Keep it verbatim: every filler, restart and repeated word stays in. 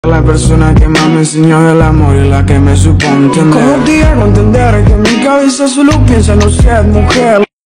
La persona que más me enseñó el amor y la que me supo entender. ¿Cómo te hago entender que mi cabeza solo piensa en usted, mujer?